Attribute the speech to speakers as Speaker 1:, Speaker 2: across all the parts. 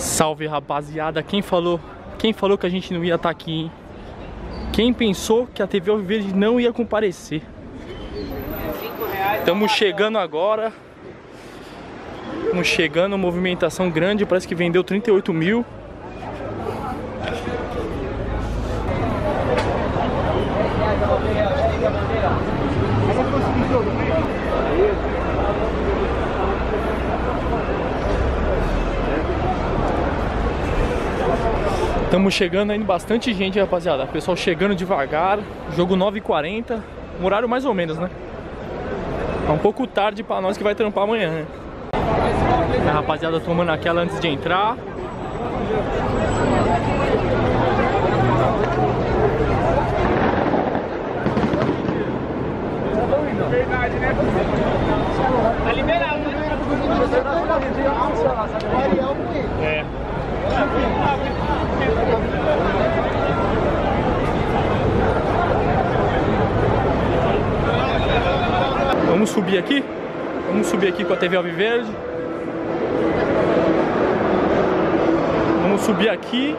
Speaker 1: Salve, rapaziada. Quem falou que a gente não ia estar aqui, hein? Quem pensou que a TV Alviverde não ia comparecer? Estamos chegando agora. Estamos chegando, movimentação grande. Parece que vendeu 38 mil. Estamos chegando ainda, bastante gente, rapaziada. Pessoal chegando devagar. Jogo 9h40. Um horário mais ou menos, né? É um pouco tarde pra nós que vai trampar amanhã, né? A rapaziada tomando aquela antes de entrar.
Speaker 2: Verdade, né? Tá liberado, né? É.
Speaker 1: Vamos subir aqui? Vamos subir aqui com a TV Alviverde. Vamos subir aqui.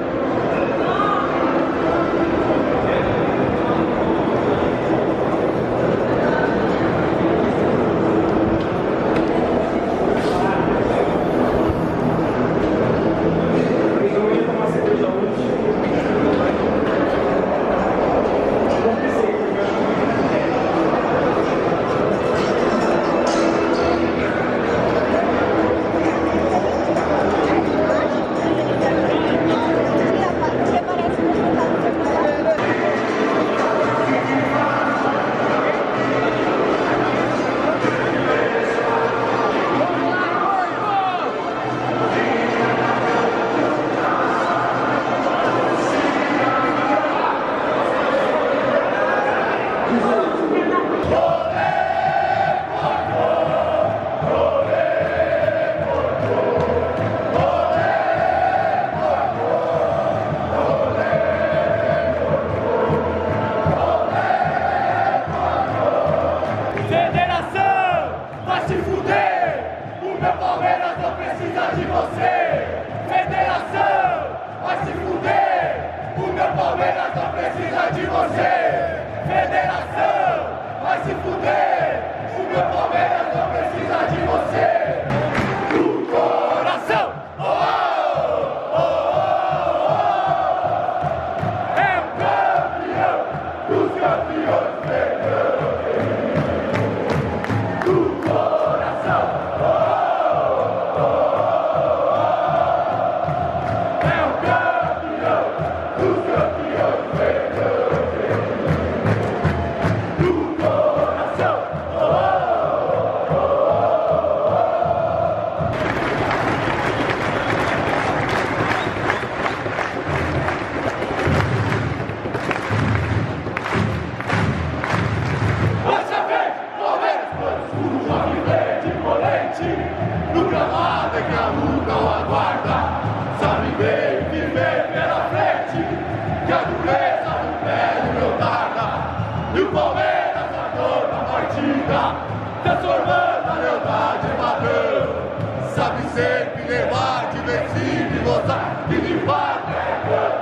Speaker 3: Transformando a lealdade em padrão, sabe sempre levar de vencido e gozar e de fato é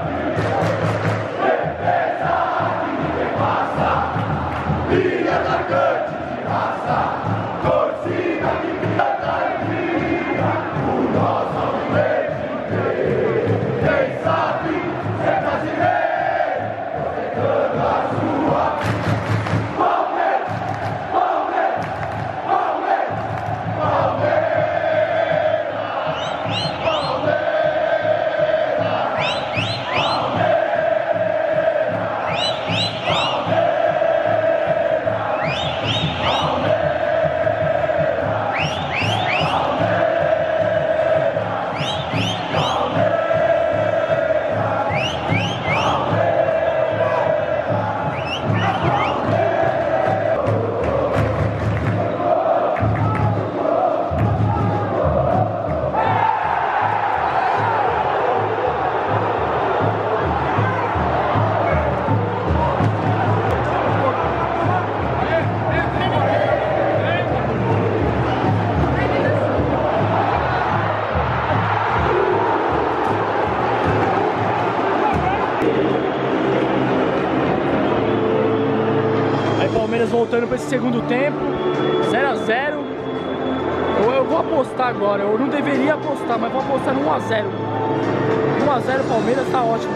Speaker 3: campeão. Defesa que ninguém passa, linha marcante de raça, torcida que canta e briga, o nosso Alviverde inteiro. Quem sabe é brasileiro, projetando a sua.
Speaker 1: Palmeiras voltando para esse segundo tempo, 0 a 0. Eu vou apostar agora, eu não deveria apostar, mas vou apostar no 1 a 0. 1 a 0 Palmeiras, tá ótimo.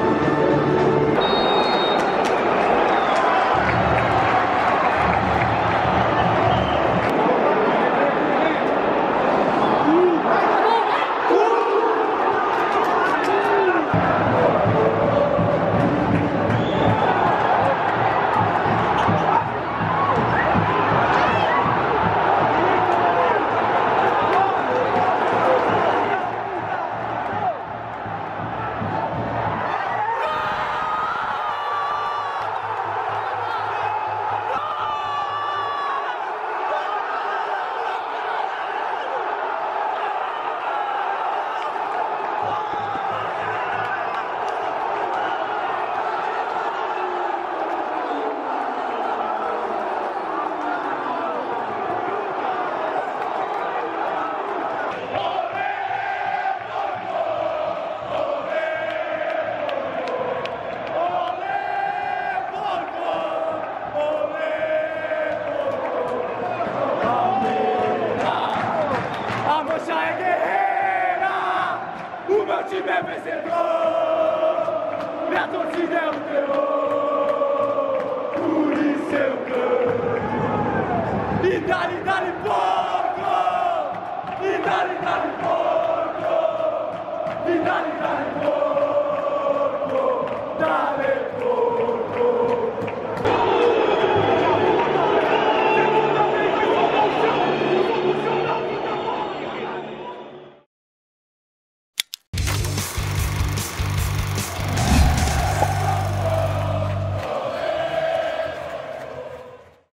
Speaker 3: Meu time é vencedor, minha torcida é o terror, por isso eu canto. E dali, dali, porco! E dali, dali, porco! E dali, dali, porco!